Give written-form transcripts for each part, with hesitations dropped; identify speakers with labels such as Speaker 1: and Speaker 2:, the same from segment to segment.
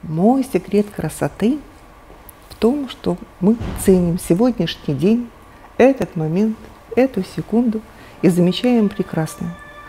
Speaker 1: Мой секрет красоты в том, что мы ценим сегодняшний день, этот момент, эту секунду и замечаем прекрасное.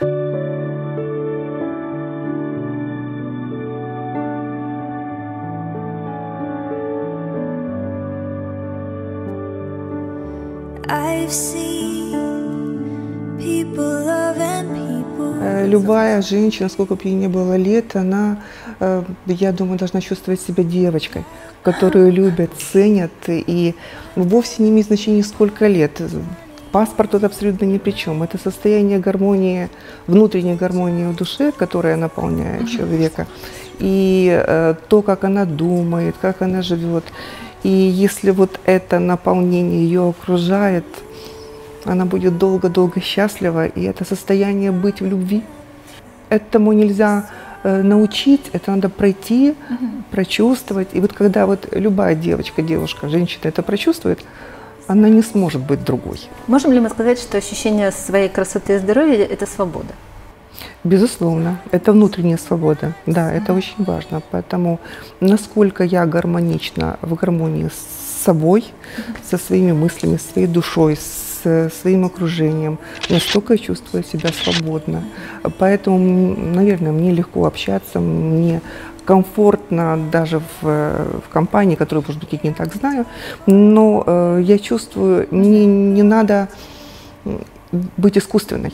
Speaker 1: Любая женщина, сколько бы ей ни было лет, она, я думаю, должна чувствовать себя девочкой, которую любят, ценят, и вовсе не имеет значения, сколько лет. Паспорт тут абсолютно ни при чем. Это состояние гармонии, внутренней гармонии в душе, которая наполняет человека, и то, как она думает, как она живет. И если вот это наполнение ее окружает, она будет долго-долго счастлива, и это состояние быть в любви. Этому нельзя научить, это надо пройти, прочувствовать. И вот когда вот любая девочка, девушка, женщина это прочувствует, она не сможет быть другой.
Speaker 2: Можем ли мы сказать, что ощущение своей красоты и здоровья – это свобода?
Speaker 1: Безусловно, это внутренняя свобода, да, это очень важно, поэтому насколько я гармонична, в гармонии с собой, со своими мыслями, своей душой, с своим окружением, настолько я чувствую себя свободно. Поэтому, наверное, мне легко общаться, мне комфортно даже в компании, которую, может быть, я не так знаю, но я чувствую, мне не надо быть искусственной.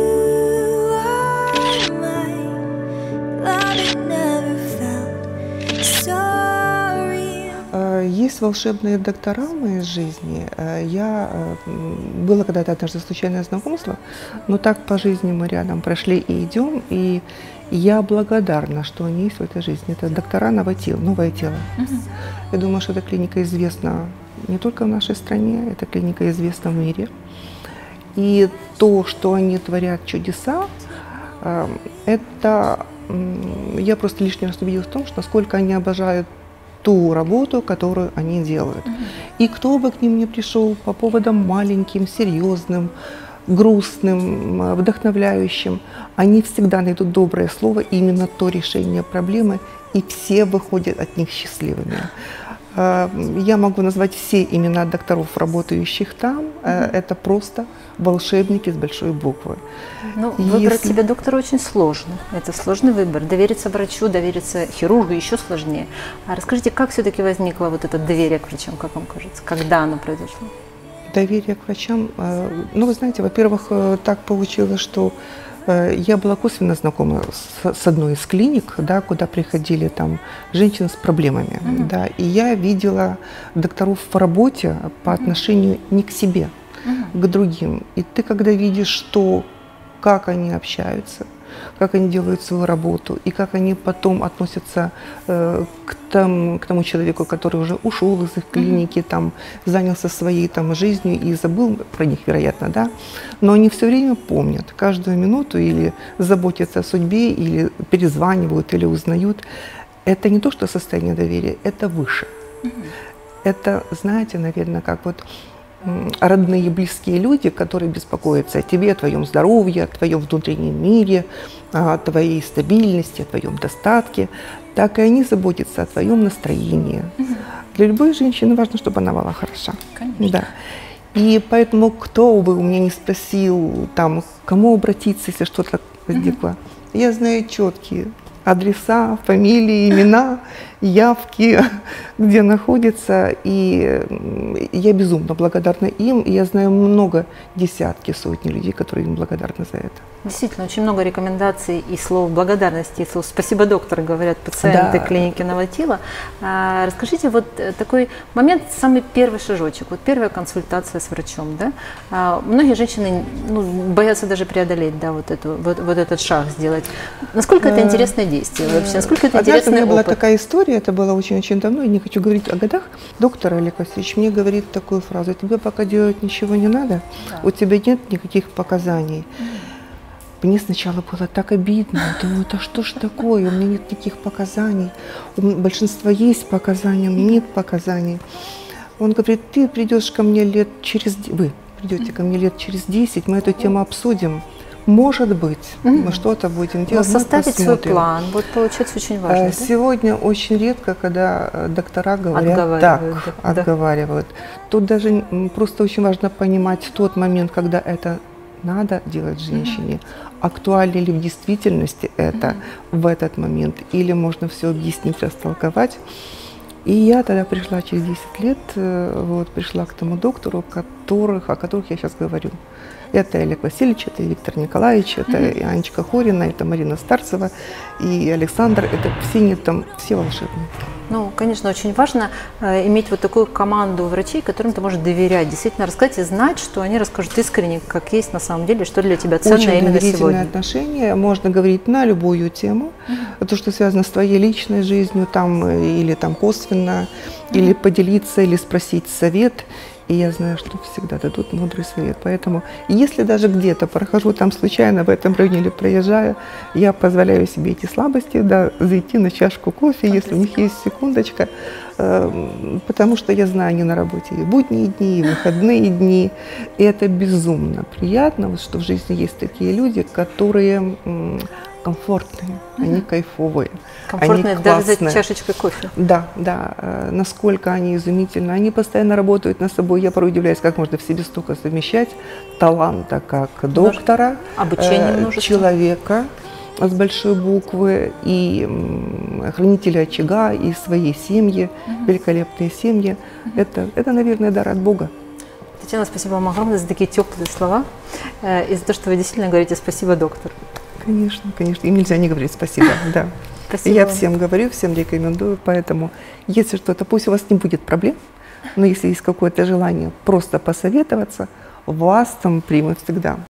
Speaker 1: Есть волшебные доктора в моей жизни. Было когда-то однажды случайное знакомство, но так по жизни мы рядом прошли и идем, и я благодарна, что они есть в этой жизни. Это доктора «Новое тело». Я думаю, что эта клиника известна не только в нашей стране, эта клиника известна в мире. И то, что они творят чудеса, это я просто лишний раз убедилась в том, что насколько они обожают ту работу, которую они делают. И кто бы к ним ни пришел по поводам маленьким, серьезным, грустным, вдохновляющим, они всегда найдут доброе слово, именно то решение проблемы, и все выходят от них счастливыми. Я могу назвать все имена докторов, работающих там. Это просто волшебники с большой буквы.
Speaker 2: Ну, выбрать себе доктора очень сложно. Это сложный выбор. Довериться врачу, довериться хирургу еще сложнее. А расскажите, как все-таки возникло вот это доверие к врачам, как вам кажется? Когда оно произошло?
Speaker 1: Доверие к врачам? Ну, вы знаете, во-первых, так получилось, что я была косвенно знакома с одной из клиник, да, куда приходили там женщины с проблемами. Да, и я видела докторов в работе по отношению не к себе, к другим. И ты, когда видишь, как они общаются, как они делают свою работу, и как они потом относятся к тому человеку, который уже ушел из их клиники, там, занялся своей там, жизнью и забыл про них, вероятно, да? Но они все время помнят каждую минуту или заботятся о судьбе, или перезванивают, или узнают. Это не то, что состояние доверия, это выше. Это, знаете, наверное, как вот родные, близкие люди, которые беспокоятся о тебе, о твоем здоровье, о твоем внутреннем мире, о твоей стабильности, о твоем достатке, так и они заботятся о твоем настроении. Для любой женщины важно, чтобы она была хороша.
Speaker 2: Конечно.
Speaker 1: Да. И поэтому, кто бы у меня не спросил, там, к кому обратиться, если что-то возникло, я знаю четкие адреса, фамилии, имена, явки, где находятся, и я безумно благодарна им, и я знаю много, десятки, сотни людей, которые им благодарны за это.
Speaker 2: Действительно, очень много рекомендаций и слов благодарности, и слов «спасибо, доктор», говорят пациенты клиники «Новое тело». Расскажите, вот такой момент, самый первый шажочек, вот первая консультация с врачом, да? Многие женщины боятся даже преодолеть, да, вот этот шаг сделать. Насколько это интересное действие вообще, насколько это интересный опыт?
Speaker 1: У меня была такая история, это было очень-очень давно, я не хочу говорить о годах. Доктор Олег Васильевич мне говорит такую фразу: тебе пока делать ничего не надо, у тебя нет никаких показаний. Мне сначала было так обидно, думаю, да что ж такое, у меня нет никаких показаний, у большинства есть показания, у меня нет показаний. Он говорит: ты придешь ко мне вы придете ко мне лет через 10, мы эту тему обсудим, Может быть, мы что-то будем делать.
Speaker 2: Но составить свой план, вот получается очень важно. Да?
Speaker 1: Сегодня очень редко, когда доктора говорят отговаривают. Тут даже просто очень важно понимать тот момент, когда это надо делать женщине, актуально ли в действительности это в этот момент, или можно все объяснить, растолковать. И я тогда пришла через 10 лет, вот, пришла к тому доктору, о которых я сейчас говорю. Это Олег Васильевич, это Виктор Николаевич, это и Анечка Хорина, это Марина Старцева и Александр. Это все они там, все волшебные.
Speaker 2: Ну, конечно, очень важно иметь вот такую команду врачей, которым ты можешь доверять, действительно рассказать и знать, что они расскажут искренне, как есть на самом деле, что для тебя ценно
Speaker 1: очень
Speaker 2: именно сегодня.
Speaker 1: Отношения, можно говорить на любую тему, то, что связано с твоей личной жизнью, там, или там косвенно, или поделиться, или спросить совет. И я знаю, что всегда дадут мудрый совет. Поэтому, если даже где-то прохожу там случайно в этом районе или проезжаю, я позволяю себе эти слабости, да, зайти на чашку кофе, если у них есть секундочка, потому что я знаю, они на работе и будние дни, и выходные дни. И это безумно приятно, вот, что в жизни есть такие люди, которые комфортные, они кайфовые,
Speaker 2: комфортные
Speaker 1: они
Speaker 2: даже
Speaker 1: классные.
Speaker 2: за чашечкой кофе.
Speaker 1: Да, да, насколько они изумительны. Они постоянно работают над собой. Я порой удивляюсь, как можно в себе столько совмещать таланта как доктора, человека с большой буквы, и хранителя очага, и своей семьи, великолепные семьи. Это, наверное, дар от Бога.
Speaker 2: Татьяна, спасибо вам огромное за такие теплые слова и за то, что вы действительно говорите «спасибо, доктор».
Speaker 1: Конечно, конечно. Им нельзя не говорить спасибо, да.
Speaker 2: Спасибо.
Speaker 1: Я всем говорю, всем рекомендую, поэтому если что-то, пусть у вас не будет проблем, но если есть какое-то желание просто посоветоваться, вас там примут всегда.